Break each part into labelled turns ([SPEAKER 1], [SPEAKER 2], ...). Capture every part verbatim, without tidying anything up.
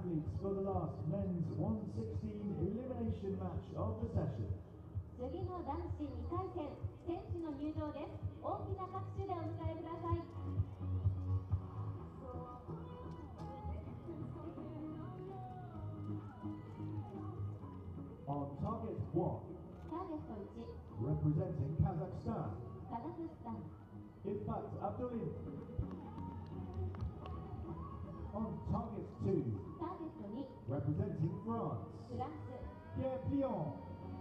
[SPEAKER 1] athletes for the last men's one sixteen elimination match of the session.
[SPEAKER 2] 次の男子にかい戦、選手の入場です。大きな拍手でお迎えください。
[SPEAKER 1] On target one,
[SPEAKER 2] ターゲットいち、
[SPEAKER 1] representing Kazakhstan,
[SPEAKER 2] カザフスタン、
[SPEAKER 1] Ilfat Abdullin. On target two,
[SPEAKER 2] ターゲットに、
[SPEAKER 1] representing France,
[SPEAKER 2] フランス、
[SPEAKER 1] Pierre Plihon.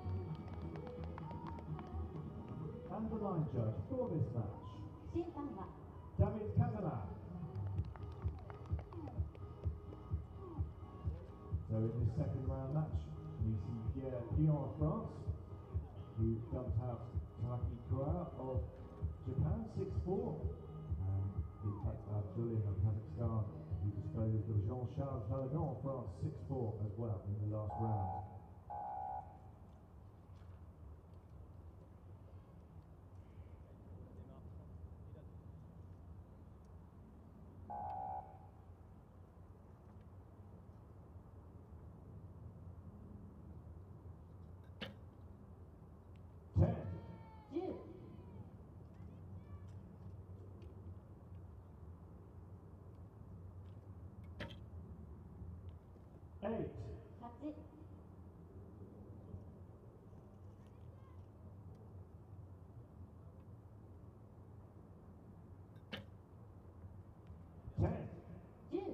[SPEAKER 1] And the line judge for this match,
[SPEAKER 2] 審判は
[SPEAKER 1] David Catalan. So in this second round match, we see Pierre Plihon of France, who dumped out Taki Kura of Japan six four, and Ilfat Abdullin of Kazakhstan, who disposed of Jean-Charles Valadon of France six four as well in the last round. ten,
[SPEAKER 2] じゅう、
[SPEAKER 1] eight,
[SPEAKER 2] はち、
[SPEAKER 1] ten,
[SPEAKER 2] じゅう、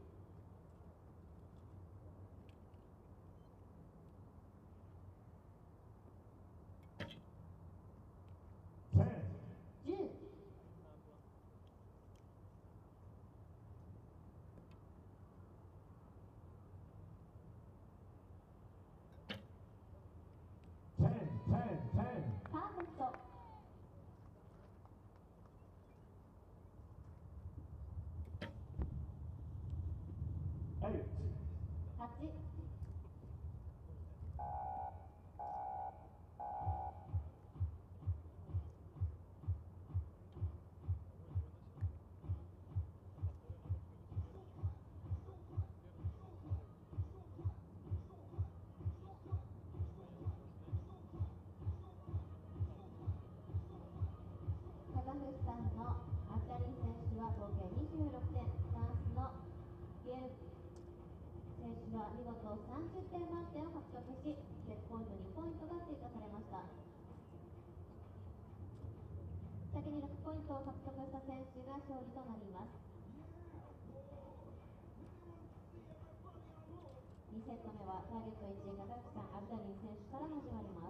[SPEAKER 1] ten,
[SPEAKER 2] じゅう、
[SPEAKER 1] ten, ten, ten,
[SPEAKER 2] パーフェクト、
[SPEAKER 1] eight,
[SPEAKER 2] はち、 カザフスタンのアブダリン選手は合計にじゅうろくてん、フランスのピエール選手は見事さんじゅってん満点を獲得し、セットポイントにポイントが追加されました。先にろくポイントを獲得した選手が勝利となります。にセット目はターゲットいち、カザフスタンアブダリン選手から始まります。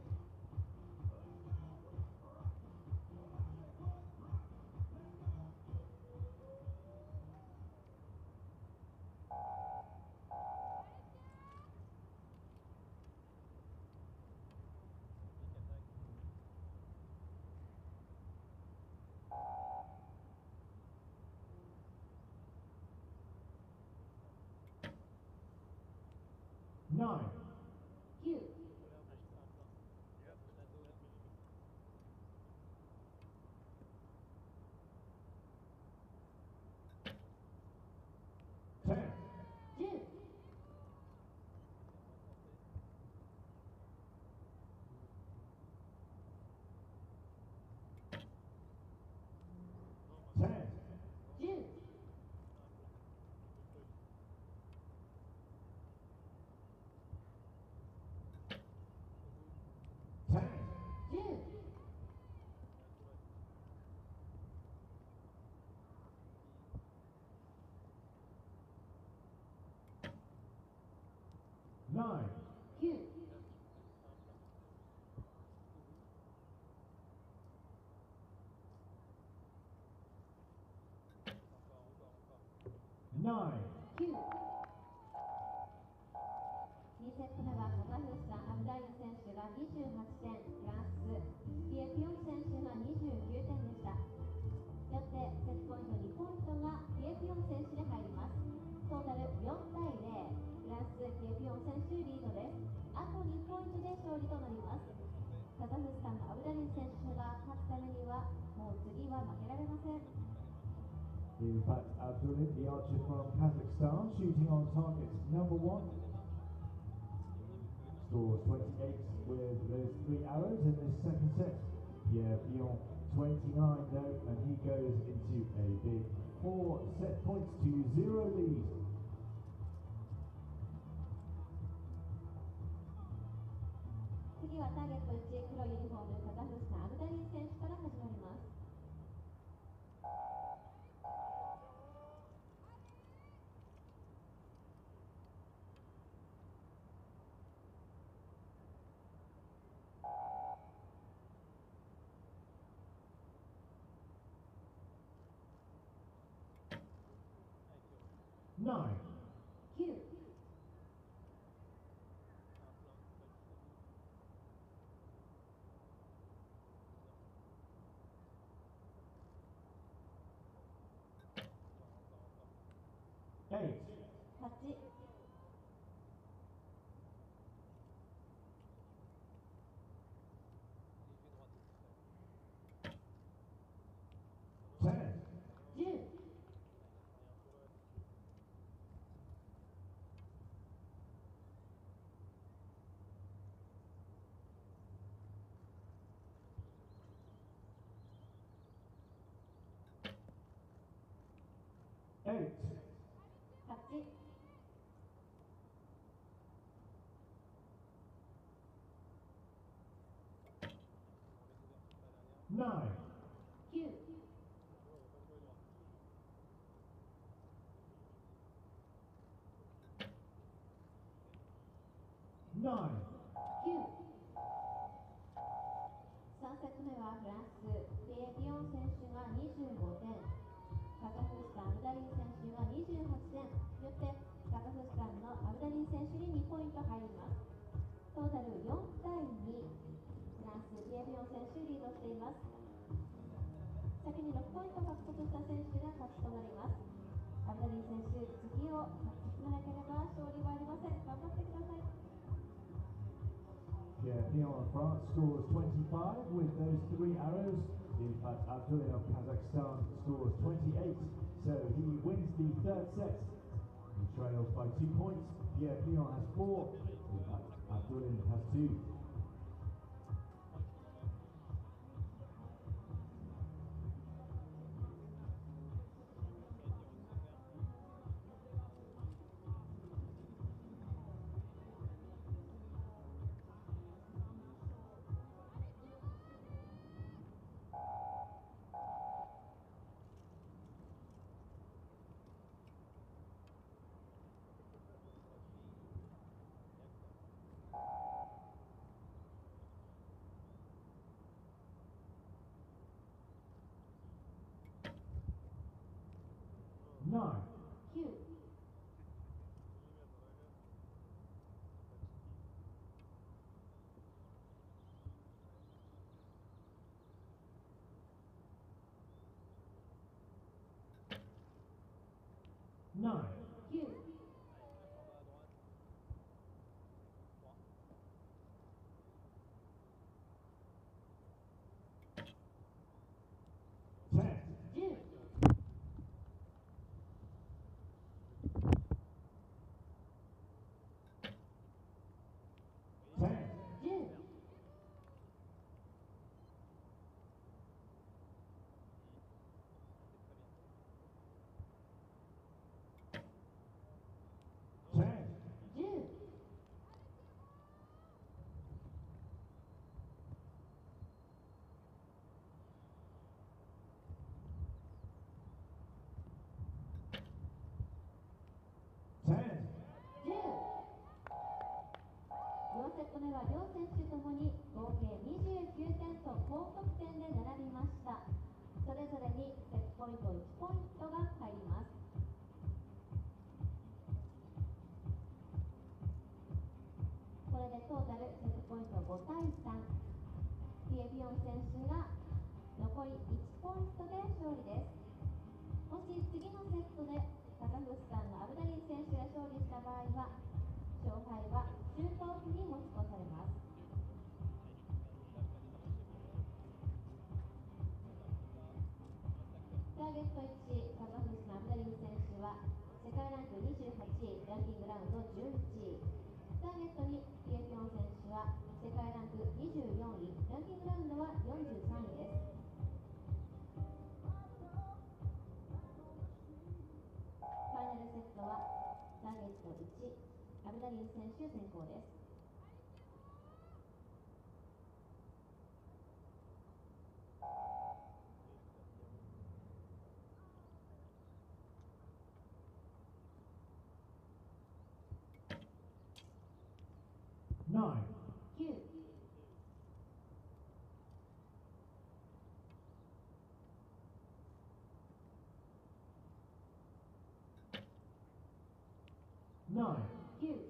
[SPEAKER 1] nine,
[SPEAKER 2] きゅう、
[SPEAKER 1] ten,
[SPEAKER 2] じゅう、
[SPEAKER 1] ten,
[SPEAKER 2] じゅう、
[SPEAKER 1] ten,
[SPEAKER 2] じゅう、
[SPEAKER 1] nine,
[SPEAKER 2] きゅう、
[SPEAKER 1] nine,
[SPEAKER 2] きゅう。にセット目はカザフスタンアブダリン選手がにじゅうはちてん、フランスピエ・ピヨン選手がにじゅうきゅうてんでした。よってセットポイントにポイントがピエ・ピヨン選手に入ります。トータルよんたいゼロ、フランスピエ・ピヨン選手リードです。あとにポイントで勝利となります。カザフスタンのアブダリン選手が勝つためにはもう次は負けられません。
[SPEAKER 1] Ilfat Abdullin, the archer from Kazakhstan, shooting on target number one. Scores twenty-eight with those three arrows in this second set. Pierre Plihon twenty-nine though, and he goes into a big four set points to zero lead. Nine.
[SPEAKER 2] Q.
[SPEAKER 1] Eight.
[SPEAKER 2] はち。
[SPEAKER 1] Ten.
[SPEAKER 2] じゅう。
[SPEAKER 1] Eight.
[SPEAKER 2] はち。
[SPEAKER 1] Nine.
[SPEAKER 2] きゅう。
[SPEAKER 1] Nine.
[SPEAKER 2] きゅう。さんセット目はフランス、ピエ・ピヨン選手がにじゅうごてん、カザフスタン、アブダリン選手がにじゅうはちてん、よってカザフスタンのアブダリン選手ににポイント入ります。トータルよんたいに、フランス、ピエ・ピヨン選手リードしています。先にろくポイント獲得した選手が勝ちとなります。アブダリン選手、次を進めなければ勝利はありません。頑張ってください。
[SPEAKER 1] Pierre Plihon of France scores twenty-five with those three arrows. Ilfat Abdullin of Kazakhstan scores twenty-eight, so he wins the third set. He trails by two points. Pierre Plihon has four. Ilfat Abdullin has two. Nine.
[SPEAKER 2] きゅう。
[SPEAKER 1] Nine.
[SPEAKER 2] きゅう。
[SPEAKER 1] Ten.
[SPEAKER 2] じゅう。
[SPEAKER 1] Ten.
[SPEAKER 2] じゅう。
[SPEAKER 1] Ten.
[SPEAKER 2] じゅう。
[SPEAKER 1] Ten.
[SPEAKER 2] じゅう。よんセット目は両選手ともに合計にじゅうきゅうてんと高得点で並びました。それぞれにセットポイントいちポイントが入ります。これでトータルセットポイントごたいさん。ピエ・ピヨン選手が残りいちポイントで勝利です。もし次のセットでカザフスタンのアブダリン選手が勝利した場合は、勝敗はシュートオフに持ち越されます。ターゲットいち、カザフターゲットいち、アブダリン選手先行です。
[SPEAKER 1] nine,
[SPEAKER 2] きゅう、
[SPEAKER 1] nine,
[SPEAKER 2] きゅう、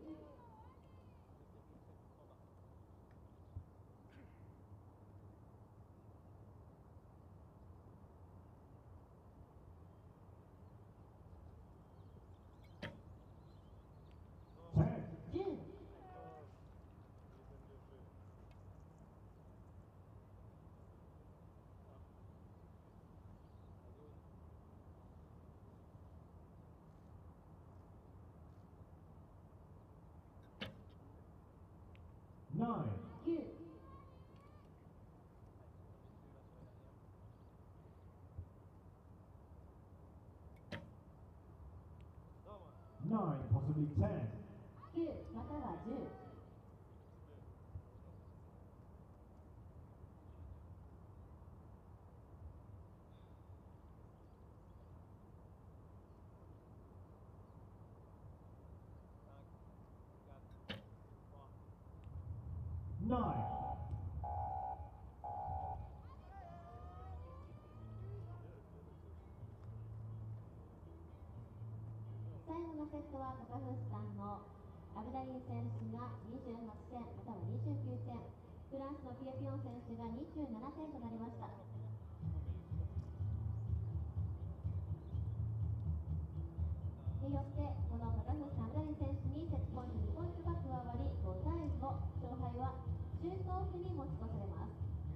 [SPEAKER 1] ten,
[SPEAKER 2] じゅう、
[SPEAKER 1] nine,
[SPEAKER 2] きゅう、
[SPEAKER 1] nine, possibly ten,
[SPEAKER 2] きゅうまたはじゅう、
[SPEAKER 1] nine,
[SPEAKER 2] 最後のセットはカザフスタンのアブダリン選手がにじゅうはちてんまたはにじゅうきゅうてん、フランスのピエピョン選手がにじゅうななてんとなりました。によってこのカザフスタンアブダリン選手にセットポイントにポイントが加わりごたいご、勝敗はシュートオフに持ち越されます。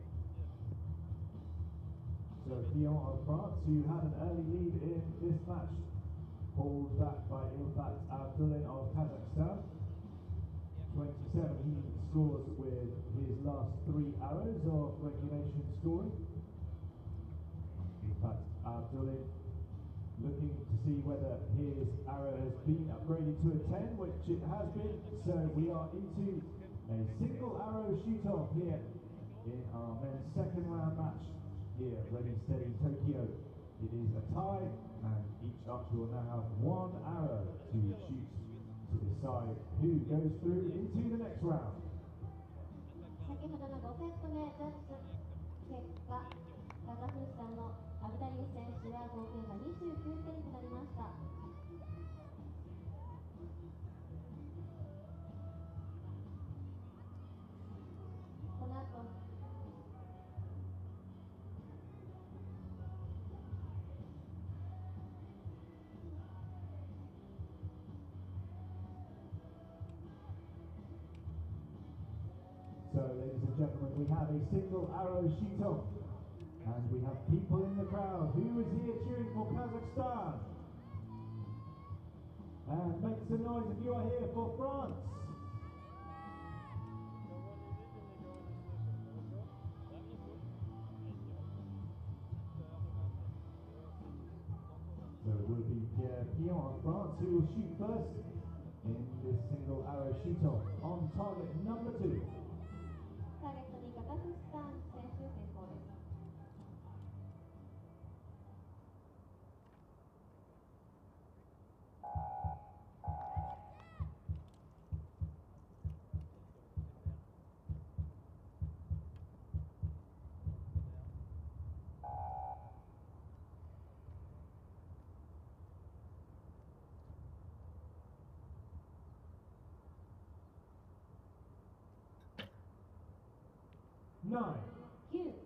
[SPEAKER 1] So Plihon of France, who had an early lead in this match, pulled back by Ilfat Abdullin of Kazakhstan. twenty-seven, he scores with his last three arrows of regulation scoring. Ilfat Abdullin looking to see whether his arrow has been upgraded to a ten, which it has been. So we are into a single arrow shoot-off here in our men's second round match here, Ready Steady Tokyo. It is a tie, and each archer will now have one arrow to shoot to decide who goes through into the next round.
[SPEAKER 2] 先ほどのごセット目ジャッジ結果、カザフスタンのアブダリン選手は合計がにじゅうきゅうてんとなりました。この後
[SPEAKER 1] So, ladies and gentlemen, we have a single arrow shoot-off, and we have people in the crowd. Who is here cheering for Kazakhstan? And make some noise if you are here for France. So it will be Pierre Plihon of France who will shoot first in this single arrow shoot-off on target number two.
[SPEAKER 2] ターゲットにカザフスタン選手先行です。
[SPEAKER 1] Nine,
[SPEAKER 2] きゅう、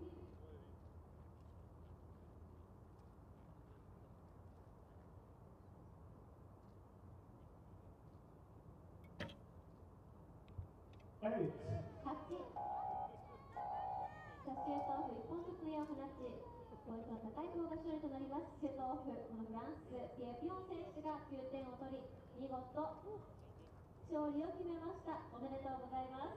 [SPEAKER 1] eight,
[SPEAKER 2] はち、シュートオフいっぽんずつ矢を放ち、ポイントの高い方が勝利となります。シュートオフ、このフランス、ピエピョン選手がきゅうてんを取り、見事勝利を決めました。おめでとうございます。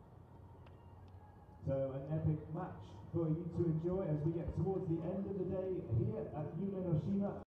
[SPEAKER 1] So an epic match for you to enjoy as we get towards the end of the day here at Yumenoshima.